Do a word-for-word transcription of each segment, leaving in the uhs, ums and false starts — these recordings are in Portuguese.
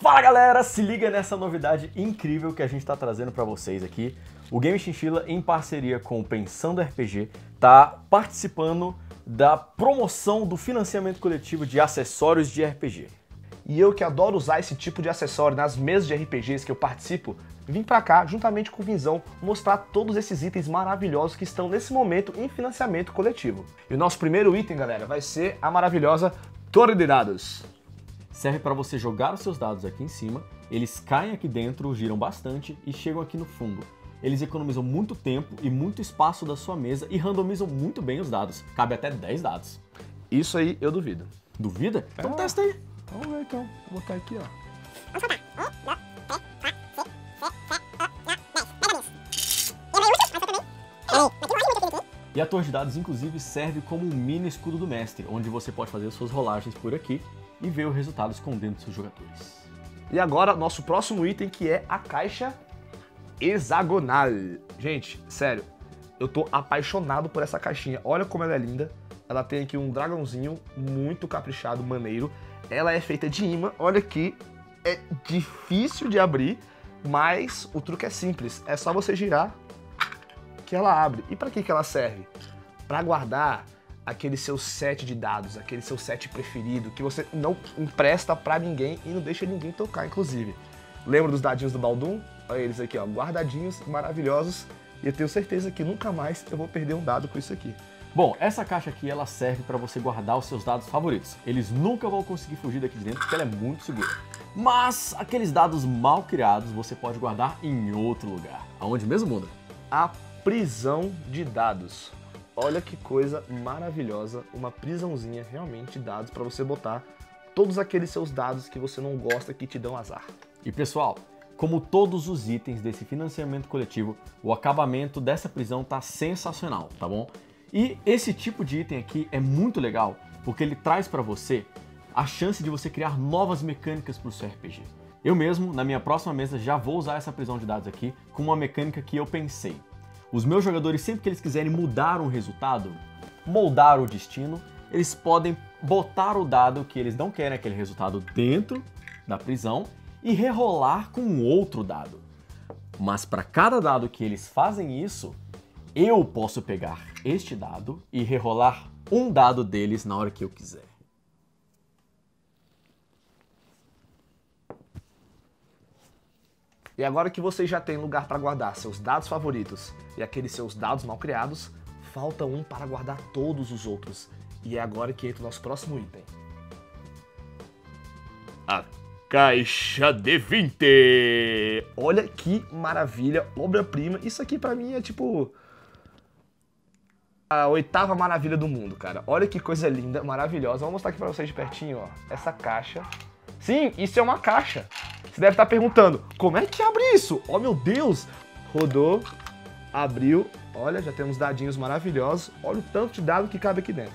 Fala galera, se liga nessa novidade incrível que a gente está trazendo para vocês aqui. O Game Chinchilla, em parceria com o Pensando R P G, está participando da promoção do financiamento coletivo de acessórios de R P G. E eu que adoro usar esse tipo de acessório nas mesas de R P Gs que eu participo, vim pra cá, juntamente com o Vinzão, mostrar todos esses itens maravilhosos que estão nesse momento em financiamento coletivo. E o nosso primeiro item, galera, vai ser a maravilhosa Torre de Dados. Serve para você jogar os seus dados aqui em cima, eles caem aqui dentro, giram bastante e chegam aqui no fundo. Eles economizam muito tempo e muito espaço da sua mesa e randomizam muito bem os dados. Cabe até dez dados. Isso aí eu duvido. Duvida? Então É. testa aí. Vamos ver então. Vou botar aqui, ó. E a torre de dados, inclusive, serve como um mini escudo do mestre, onde você pode fazer suas rolagens por aqui e ver o resultado escondendo dos seus jogadores. E agora, nosso próximo item, que é a caixa hexagonal. Gente, sério, eu tô apaixonado por essa caixinha. Olha como ela é linda. Ela tem aqui um dragãozinho muito caprichado, maneiro. Ela é feita de imã. Olha aqui, é difícil de abrir, mas o truque é simples. É só você girar que ela abre. E para que que ela serve? Para guardar aquele seu set de dados, aquele seu set preferido, que você não empresta para ninguém e não deixa ninguém tocar, inclusive. Lembra dos dadinhos do Baldum? Olha eles aqui, ó, guardadinhos, maravilhosos. E eu tenho certeza que nunca mais eu vou perder um dado com isso aqui. Bom, essa caixa aqui, ela serve para você guardar os seus dados favoritos. Eles nunca vão conseguir fugir daqui de dentro porque ela é muito segura. Mas aqueles dados mal criados você pode guardar em outro lugar. Aonde mesmo, Muda? A prisão de dados. Olha que coisa maravilhosa, uma prisãozinha realmente de dados para você botar todos aqueles seus dados que você não gosta, que te dão azar. E pessoal, como todos os itens desse financiamento coletivo, o acabamento dessa prisão tá sensacional, tá bom? E esse tipo de item aqui é muito legal, porque ele traz para você a chance de você criar novas mecânicas para o seu R P G. Eu mesmo, na minha próxima mesa, já vou usar essa prisão de dados aqui com uma mecânica que eu pensei. Os meus jogadores, sempre que eles quiserem mudar um resultado, moldar o destino, eles podem botar o dado que eles não querem aquele resultado dentro da prisão e rerolar com outro dado. Mas para cada dado que eles fazem isso, eu posso pegar este dado e rerolar um dado deles na hora que eu quiser. E agora que você já tem lugar para guardar seus dados favoritos e aqueles seus dados mal criados, falta um para guardar todos os outros. E é agora que entra o nosso próximo item. A Caixa de vinte! Olha que maravilha, obra-prima. Isso aqui pra mim é tipo a oitava maravilha do mundo, cara. Olha que coisa linda, maravilhosa. Vou mostrar aqui pra vocês de pertinho, ó. Essa caixa. Sim, isso é uma caixa. Você deve estar perguntando, como é que abre isso? Oh, meu Deus! Rodou, abriu. Olha, já temos dadinhos maravilhosos. Olha o tanto de dado que cabe aqui dentro.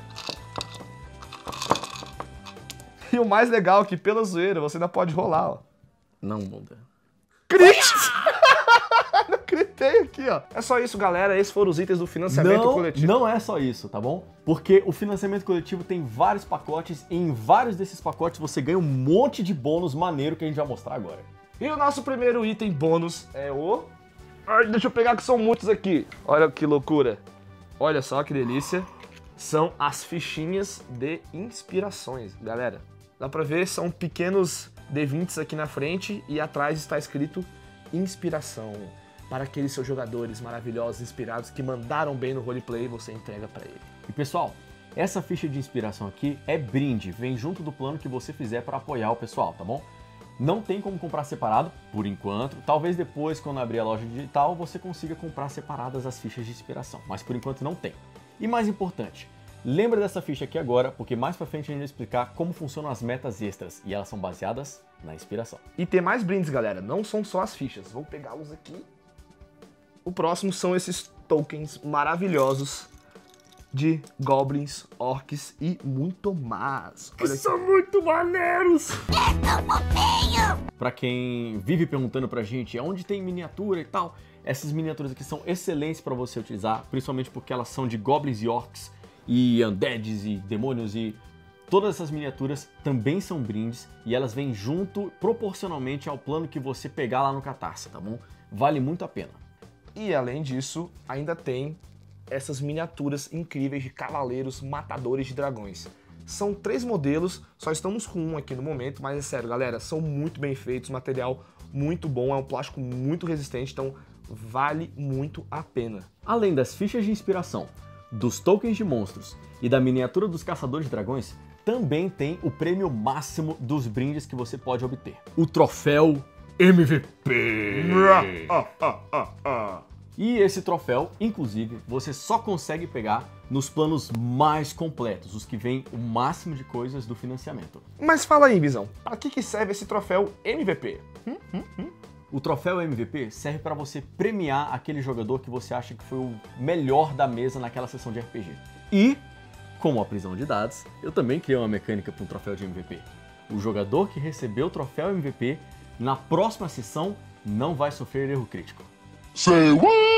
E o mais legal é que, pela zoeira, você ainda pode rolar, ó. Não muda. Crit! Não gritei aqui, ó. É só isso, galera. Esses foram os itens do financiamento Não, coletivo. não é só isso, tá bom? Porque o financiamento coletivo tem vários pacotes e em vários desses pacotes você ganha um monte de bônus maneiro que a gente vai mostrar agora. E o nosso primeiro item bônus é o... Ai, deixa eu pegar que são muitos aqui. Olha que loucura. Olha só que delícia. São as fichinhas de inspirações, galera. Dá pra ver, são pequenos D vinte aqui na frente e atrás está escrito inspiração. Para aqueles seus jogadores maravilhosos, inspirados, que mandaram bem no roleplay, você entrega pra ele. E pessoal, essa ficha de inspiração aqui é brinde, vem junto do plano que você fizer para apoiar o pessoal, tá bom? Não tem como comprar separado, por enquanto. Talvez depois, quando abrir a loja digital, você consiga comprar separadas as fichas de inspiração, mas por enquanto não tem. E mais importante, lembra dessa ficha aqui agora, porque mais pra frente a gente vai explicar como funcionam as metas extras, e elas são baseadas na inspiração. E tem mais brindes, galera, não são só as fichas. Vou pegá-los aqui. O próximo são esses tokens maravilhosos de goblins, orcs e muito mais. Que são muito maneiros! Pra quem vive perguntando pra gente onde tem miniatura e tal, essas miniaturas aqui são excelentes pra você utilizar, principalmente porque elas são de goblins e orcs e undeads e demônios e Todas essas miniaturas também são brindes e elas vêm junto proporcionalmente ao plano que você pegar lá no Catarse, tá bom? Vale muito a pena. E além disso, ainda tem essas miniaturas incríveis de cavaleiros matadores de dragões. São três modelos, só estamos com um aqui no momento, mas é sério, galera, são muito bem feitos, material muito bom, é um plástico muito resistente, então vale muito a pena. Além das fichas de inspiração, dos tokens de monstros e da miniatura dos caçadores de dragões, também tem o prêmio máximo dos brindes que você pode obter. O troféu M V P! E esse troféu, inclusive, você só consegue pegar nos planos mais completos, os que vêm o máximo de coisas do financiamento. Mas fala aí, Bizão, para que que serve esse troféu M V P? Hum, hum, hum. O troféu M V P serve para você premiar aquele jogador que você acha que foi o melhor da mesa naquela sessão de R P G. E, como a prisão de dados, eu também criei uma mecânica para um troféu de M V P. O jogador que recebeu o troféu M V P, na próxima sessão, não vai sofrer erro crítico. Say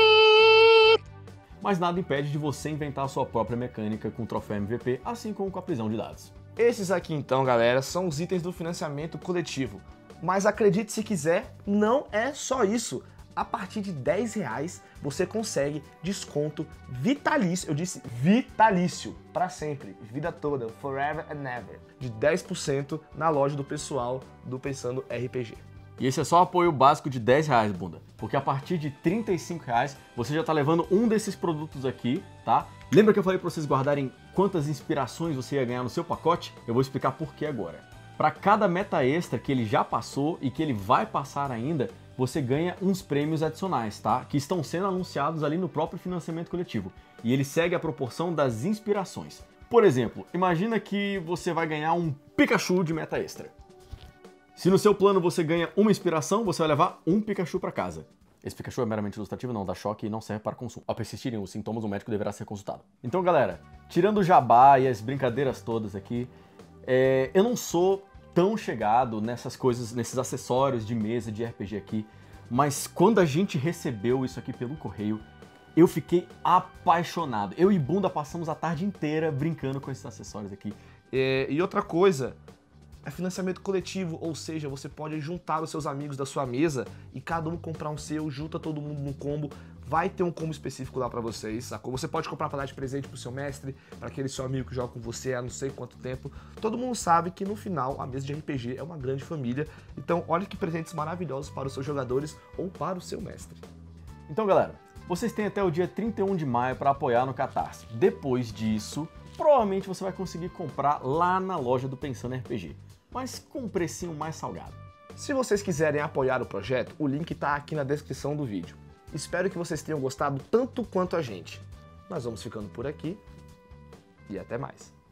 what? Mas nada impede de você inventar a sua própria mecânica com o troféu M V P, assim como com a prisão de dados. Esses aqui então, galera, são os itens do financiamento coletivo. Mas acredite se quiser, não é só isso. A partir de dez reais você consegue desconto vitalício, eu disse vitalício, para sempre, vida toda, forever and ever, de dez por cento na loja do pessoal do Pensando R P G. E esse é só o apoio básico de dez reais, bunda. Porque a partir de trinta e cinco reais você já tá levando um desses produtos aqui, tá? Lembra que eu falei para vocês guardarem quantas inspirações você ia ganhar no seu pacote? Eu vou explicar por que agora. Para cada meta extra que ele já passou e que ele vai passar ainda, você ganha uns prêmios adicionais, tá? Que estão sendo anunciados ali no próprio financiamento coletivo. E ele segue a proporção das inspirações. Por exemplo, imagina que você vai ganhar um Pikachu de meta extra. Se no seu plano você ganha uma inspiração, você vai levar um Pikachu para casa. Esse Pikachu é meramente ilustrativo, não dá choque e não serve para consumo. Ao persistirem os sintomas, o médico deverá ser consultado. Então, galera, tirando o jabá e as brincadeiras todas aqui, é, eu não sou tão chegado nessas coisas, nesses acessórios de mesa de R P G aqui, mas quando a gente recebeu isso aqui pelo correio, eu fiquei apaixonado. Eu e Bunda passamos a tarde inteira brincando com esses acessórios aqui. É, e outra coisa, é financiamento coletivo, ou seja, você pode juntar os seus amigos da sua mesa e cada um comprar um seu, junta todo mundo num combo. Vai ter um combo específico lá pra vocês, sacou? Você pode comprar pra dar de presente pro seu mestre, pra aquele seu amigo que joga com você há não sei quanto tempo. Todo mundo sabe que no final a mesa de R P G é uma grande família. Então olha que presentes maravilhosos para os seus jogadores ou para o seu mestre. Então, galera, vocês têm até o dia trinta e um de maio para apoiar no Catarse. Depois disso, provavelmente você vai conseguir comprar lá na loja do Pensando R P G, mas com um precinho mais salgado. Se vocês quiserem apoiar o projeto, o link tá aqui na descrição do vídeo. Espero que vocês tenham gostado tanto quanto a gente. Nós vamos ficando por aqui e até mais.